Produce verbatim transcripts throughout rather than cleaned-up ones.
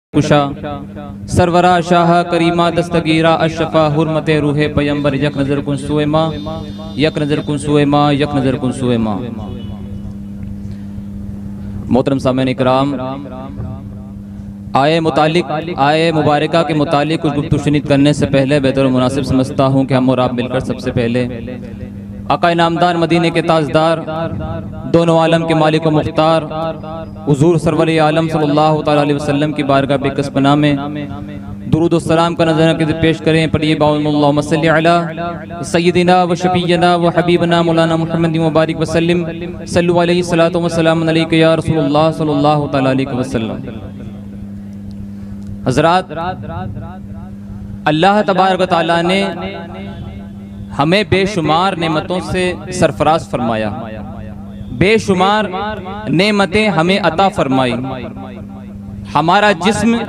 कुशा सरवरा शाह करीमा दस्तगीरा अशफा हुरमत रूहे पैगंबर यक नजर कुन सुएमा यक नजर कुन सुएमा यक नजर कुन सुएमा। मोहतरम सामईन इकराम, आए मुतालिक आए मुबारका के मुतालिक कुछ गुफ्तगू शुनीद करने से पहले बेहतर मुनासिब समझता हूँ कि हम और आप मिलकर सबसे पहले आका नामदार मदीने के ताजदार दोनों आलम के मालिक व मुख्तार हुजूर सरवर आलम सल्लल्लाहु तआला अलैहि वसल्लम की बारगाह बेकस पनाह में दुरूद व सलाम का नज़र पेश करें। पढ़िए अल्लाहुम्मा सल्लि अला सय्यदिना व शफीयना व हबीबना मौलाना मुहम्मद व बारिक वसल्लिम सल्लु अलैहि सलातो व सलाम अलैका या रसूलुल्लाह सल्लल्लाहु तआला अलैहि वसल्लम। हज़रात, अल्लाह तबारक व तआला ने हमें बेशुमार नेमतों से सरफराज फरमाया, बेशुमार नेमतें हमें अता फरमाई। हमारा जिस्म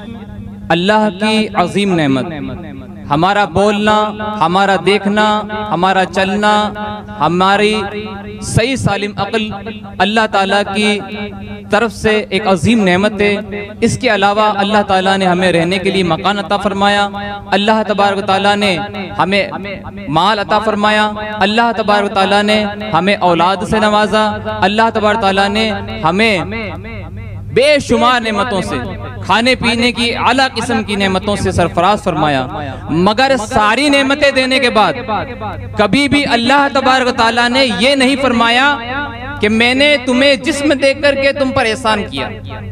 अल्लाह की अजीम नेमत, हमारा बोलना, हमारा देखना, हमारा चलना, हमारी सही सालिम अक्ल अल्लाह ताला की तरफ से एक अजीम नेमत है। इसके अलावा अल्लाह ताला ने हमें रहने के लिए मकान अता फरमाया, अल्लाह तबारक ताला ने हमें माल अता फरमाया, अल्लाह तबारक ताला ने हमें औलाद से नवाजा, अल्लाह तबारक ताला ने हमें बेशुमार नेमतों से, खाने पीने की आला किस्म की नेमतों से सरफराज फरमाया। मगर सारी नेमतें देने के बाद कभी भी अल्लाह तबारक ताला ने ये नहीं फरमाया कि मैंने तुम्हें जिस्म दे करके तुम पर एहसान किया,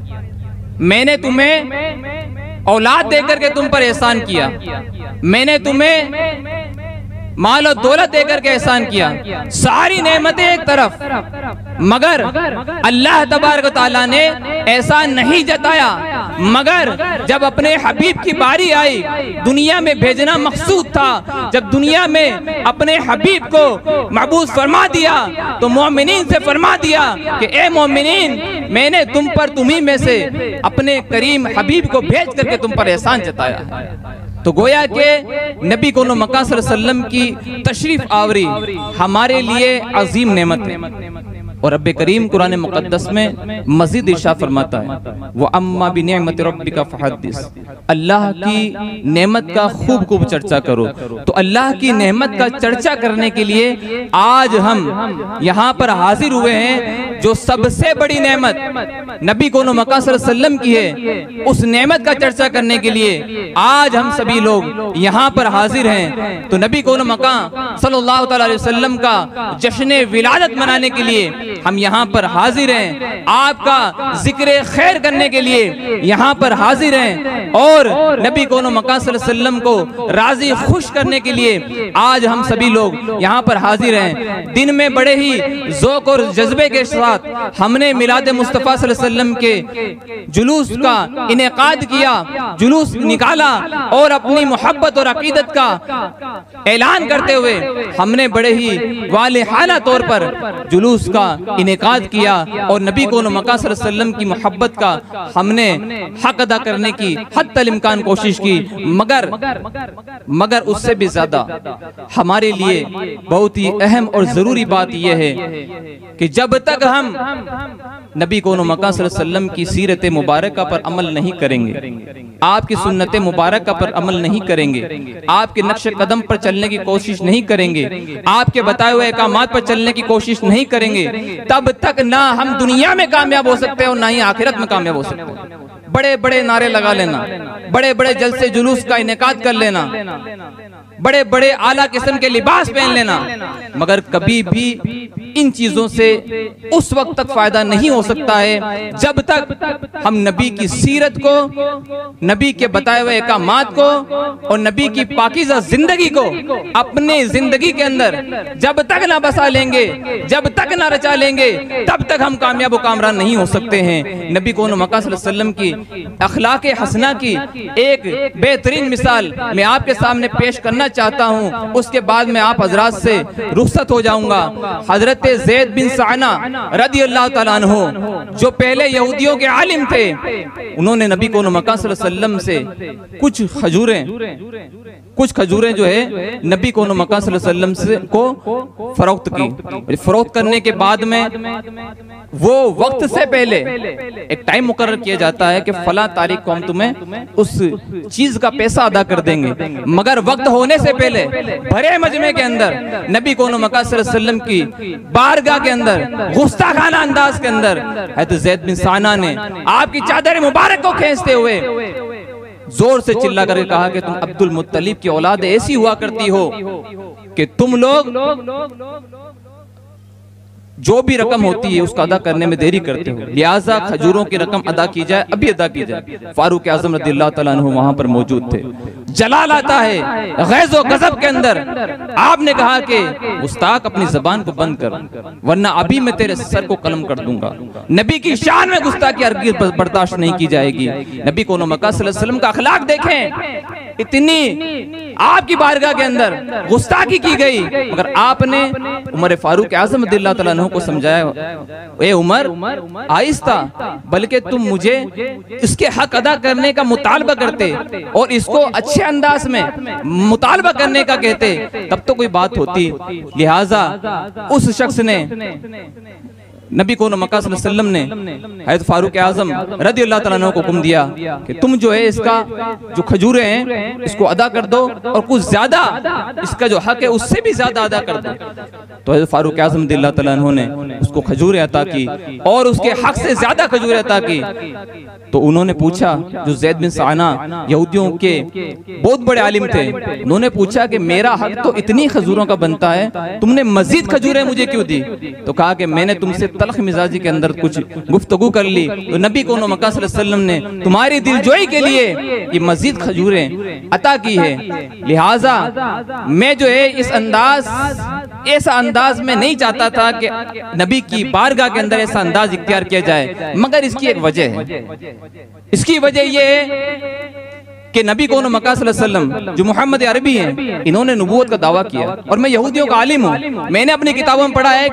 मैंने तुम्हें औलाद दे करके तुम पर एहसान किया, मैंने तुम्हें माल और दौलत देकर के एहसान किया। सारी नेमतें एक तरफ, मगर अल्लाह तबारक ताला ने ऐसा नहीं जताया। मगर जब अपने हबीब की बारी आई, दुनिया में भेजना मकसूद था, जब दुनिया में अपने हबीब को महबूस फरमा दिया तो मोमिनीन से फरमा दिया कि ए मोमिनीन, मैंने तुम पर तुम्ही में से अपने करीम हबीब को भेज करके तुम पर एहसान जताया। तो गोया के नबी कोनो मक्का सल्लल्लाहु अलैहि वसल्लम की तशरीफ आवरी हमारे लिए अजीम नेमत है। और रब्बे करीम कुरान मुक़द्दस में मजीद इरशाद फरमाता है, वो अम्मा बि निअमत रब्बिका फहद्दिस, अल्लाह की नेमत का खूब खूब चर्चा करो। तो अल्लाह की नेमत का चर्चा करने के लिए आज हम यहाँ पर हाजिर हुए हैं। जो सबसे बड़ी नेमत नबी कोनो मक्का सल्लल्लाहु अलैहि वसल्लम की है, उस नेमत का चर्चा करने के लिए आज हम सभी लोग यहाँ पर हाजिर हैं। तो नबी कोनो मक्का सल्लल्लाहु अलैहि वसल्लम का जश्न विलादत मनाने के लिए हम यहाँ पर हाजिर हैं, आपका जिक्र खैर करने के लिए यहाँ पर हाजिर हैं, और नबी कोनो मक्का सल्लल्लाहु अलैहि वसल्लम को राजी खुश करने के लिए आज हम सभी लोग यहाँ पर हाजिर हैं। दिन में बड़े ही ज़ौक़ और जज्बे के साथ हमने मिलाद मुस्तफ़ा सल्लल्लाहु अलैहि वसल्लम के जुलूस का इनेकाद किया, जुलूस निकाला और अपनी मोहब्बत और अकीदत का ऐलान करते हुए हमने बड़े ही वालिहाना तौर पर जुलूस का इनेकाद किया और नबी कोनो मक्का सल्लल्लाहु अलैहि वसल्लम की मोहब्बत का हमने हक अदा करने की हद तक इम्कान कोशिश की। मगर मगर उससे भी ज्यादा हमारे लिए बहुत ही अहम और जरूरी बात यह है कि जब तक हम नबी कोनो मक्का सल्लल्लाहु अलैहि वसल्लम की सीरत मुबारका पर अमल नहीं करेंगे, आपकी सुन्नत मुबारका पर अमल नहीं करेंगे, आपके नक्श कदम पर चलने की कोशिश नहीं करेंगे, आपके बताए हुए अहकामात पर चलने की कोशिश नहीं करेंगे, तब तक ना हम दुनिया में कामयाब हो सकते हैं और ना ही आखिरत में कामयाब हो सकते हैं। बड़े बड़े नारे लगा लेना, बड़े बड़े जलसे जुलूस का इनेकाद कर लेना, बड़े बड़े आला किस्म के लिबास पहन लेना, मगर कभी भी इन चीजों से उस वक्त तक फायदा नहीं हो सकता है जब तक हम नबी की सीरत को, नबी के बताए हुए अहकामात को और नबी की पाकीज़ा जिंदगी को अपने जिंदगी के अंदर जब तक ना बसा लेंगे, जब तक ना रचा लेंगे, तब तक हम कामयाब व कामरान नहीं हो सकते हैं। नबी कोनो मक्का सल्लल्लाहु अलैहि वसल्लम की अखलाक हसना की एक बेहतरीन मिसाल मैं आपके सामने पेश करना चाहता हूँ, उसके बाद मैं आप हजरात से रुखसत हो जाऊंगा। हजरत ज़ैद बिन साना रदी अल्लाह ताला अन्हु, जो पहले यहूदियों के आलिम थे, उन्होंने नबी को मक्का सल्लल्लाहु अलैहि वसल्लम से कुछ खजूरें कुछ खजूरें जो है नबी को मक्का सल्लल्लाहु अलैहि वसल्लम से को फरोख्त की। फरोख्त करने के बाद में वो वक्त से पहले एक टाइम मुकर्रर किया जाता है कि फला तारीख को हम तुम्हें उस चीज का पैसा अदा कर देंगे, मगर वक्त होने से पहले भरे मजमे के अंदर नबी को मक्का सल्लल्लाहु अलैहि वसल्लम की बारगाह के अंदर गुस्ताखाना अंदाज के अंदर हज़रत ज़ैद बिन साना ने आपकी चादर मुबारक को खींचते हुए जोर से चिल्ला करके कहा कि तुम अब्दुल मुत्तलिब की औलाद ऐसी हुआ करती हो कि तुम लोग जो भी रकम होती है उसका अदा करने में देरी करते हो, लिहाजा खजूरों की रकम अदा की जाए, अभी अदा की जाए। फारूक आजम रज़ियल्लाहु ताला अन्हु वहां पर मौजूद थे। जलाल आता है गैज़ और गज़ब के अंदर, आपने कहा कि गुस्ताख अपनी जबान को बंद कर, वरना अभी मैं तेरे सर को कलम कर दूंगा। नबी की शान में गुस्ताखी हरगिज़ बर्दाश्त नहीं की जाएगी। नबी को मक्का सल्लल्लाहु अलैहि वसल्लम का अखलाक देखें, इतनी आपकी बारगाह के अंदर गुस्ताखी की गई, मगर आपने उमर फारूक आजम रज़ियल्लाहु ताला अन्हु को समझाया, ए उमर आहिस्ता, बल्कि तुम मुझे इसके हक अदा करने का मुतालबा करते और इसको अच्छे अंदाज में मुतालबा करने का कहते, तब तो कोई बात होती। लिहाजा उस शख्स ने नबी को मक्का सल्लल्लाहु अलैहि वसल्लम ने हज़रत फारूक आज़म रज़ियल्लाहु ताला अन्हु को हुक्म दिया कि तुम जो है इसका जो खजूरें हैं इसको अदा कर दो और कुछ ज्यादा इसका जो हक है उससे भी ज्यादा अदा कर दो। तो हज़रत फारूक आज़म रज़ियल्लाहु ताला अन्हु ने उसको खजूरें अता की और उसके हक से ज्यादा खजूरें अता की। तो उन्होंने पूछा, जो ज़ैद बिन साना यहूदियों के बहुत बड़े आलिम थे, उन्होंने पूछा कि मेरा हक तो इतनी खजूरों का बनता है, तुमने मजीद खजूरें मुझे क्यों दी? तो कहा कि मैंने तुमसे तलख मिजाजी के अंदर कुछ गुफ्तगू कर ली, तो नबी को मक्का सल्लल्लाहु अलैहि वसल्लम ने तुम्हारी दिलजोई के लिए ये मजीद खजूरें अता की है। लिहाजा मैं जो है इस अंदाज ऐसा अंदाज में नहीं चाहता था कि नबी की बारगाह के अंदर ऐसा अंदाज इख्तियार किया जाए, मगर इसकी एक वजह है। इसकी वजह ये है कि नबी को मक्का सल्लल्लाहु अलैहि वसल्लम जो मोहम्मद अरबी हैं, इन्होंने नबूवत का दावा किया और मैं यहूदियों का आलिम हूँ। मैंने अपनी किताबों में पढ़ा है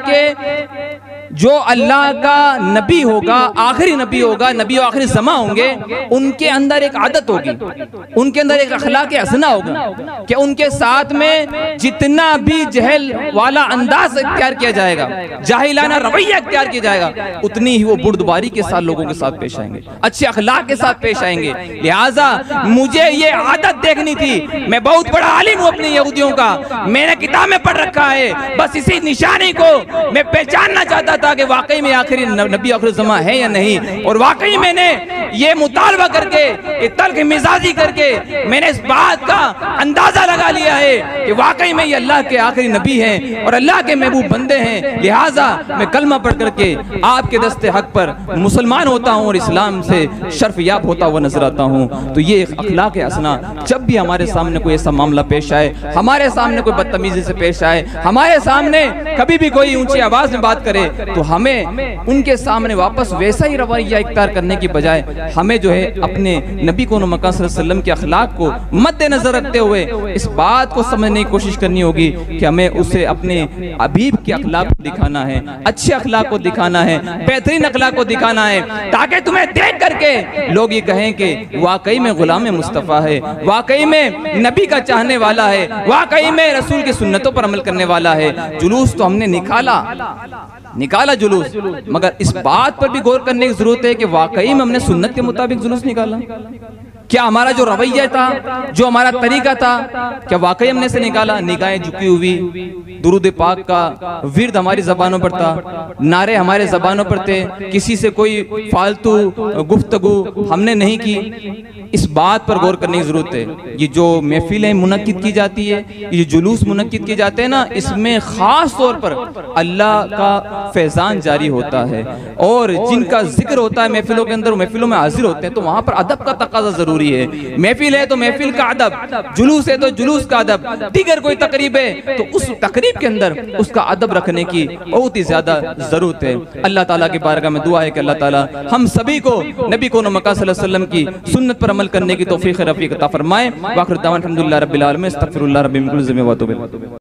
कि जो अल्लाह का नबी होगा, आखिरी नबी होगा, नबी और आखिरी ज़मा होंगे, उनके अंदर एक आदत होगी, उनके अंदर एक अखलाक हसना होगा कि उनके साथ में जितना भी जहल वाला अंदाज इख्तियार किया जाएगा, जाहिलाना रवैया इख्तियार किया जाएगा, उतनी ही वो बुर्दबारी के साथ लोगों के साथ पेश आएंगे, अच्छे अखलाक के साथ पेश आएंगे। लिहाजा मुझे ये आदत देखनी थी। मैं बहुत बड़ा आलिम हूँ अपने यहूदियों का, मैंने किताब में पढ़ रखा है, बस इसी निशानी को मैं पहचानना चाहता था कि वाकई में आखिरी नबी आखिरी ज़मा है या नहीं। और वाकई मैंने ये मुतालबा करके, ये तल्ख मिजाजी करके मैंने इस बात का अंदाजा लगा लिया है कि वाकई में ये अल्लाह के आखिरी नबी हैं और अल्लाह के महबूब बंदे हैं। लिहाजा मैं कलमा पढ़ करके आपके दस्ते हक पर मुसलमान होता हूँ और इस्लाम से शर्फ याब होता हुआ नजर आता हूँ। तो ये अखलाक हसना, जब भी हमारे सामने कोई ऐसा मामला पेश आए, हमारे सामने कोई बदतमीजी से पेश आए, हमारे सामने कभी भी कोई ऊंची आवाज में बात करे, तो हमें उनके सामने वापस वैसा ही रवैया इख्तियार करने की बजाय हमें जो है अपने नबी को मक्का सल्लल्लाहु अलैहि वसल्लम के अखलाक को मद्देनजर रखते हुए इस बात को समझने की कोशिश करनी होगी कि हमें उसे अपने हबीब के अखलाक को दिखाना है, अच्छे अखलाक को दिखाना है, बेहतरीन अखलाक को दिखाना है, ताकि तुम्हें देख करके लोग ये कहें कि वाकई में गुलाम मुस्तफ़ा है, वाकई में नबी का चाहने वाला है, वाकई में रसूल की सुन्नतों पर अमल करने वाला है। जुलूस तो हमने निकाला निकाला जुलूस, मगर इस बात पर भी गौर करने की जरूरत है कि वाकई में हमने सुन्नत के मुताबिक जुलूस निकाला? क्या हमारा जो रवैया था, जो हमारा तरीका था, क्या वाकई हमने से निकाला? निगाहें झुकी हुई, दुरूद पाक का विर्द हमारी जबानों पर था, नारे हमारे जबानों पर थे, किसी से कोई फालतू गुफ्तगू हमने नहीं की। इस बात पर गौर करने की जरूरत है। ये जो महफिलें मुनक्किद की जाती है, ये जुलूस मुनक्किद किए जाते हैं ना, इसमें खास तौर पर अल्लाह का फैजान जारी होता है। और जिनका जिक्र होता है महफिलों के अंदर, महफिलों में हाजिर होते हैं, तो वहां पर अदब का तकाजा जरूरी है। महफिल है तो महफिल का अदब, जुलूस है तो जुलूस का अदब, दीगर कोई तकरीब है तो उस तकरीब के अंदर उसका अदब रखने की बहुत ही ज्यादा जरूरत है। अल्लाह ताला की बारगाह में दुआ है कि अल्लाह ताला हम सभी को नबी को मक्का सल्लल्लाहु अलैहि वसल्लम की सुन्नत पर अमल करने की तौफीक रफ़ीक अता फरमाए। वाखिर दावाना अल्हम्दुलिल्लाह रब्बिल आलमीन, अस्तगफिरुल्लाह रब्बी मिन कुल्लि ज़ंबिन व अतूबु इलैह।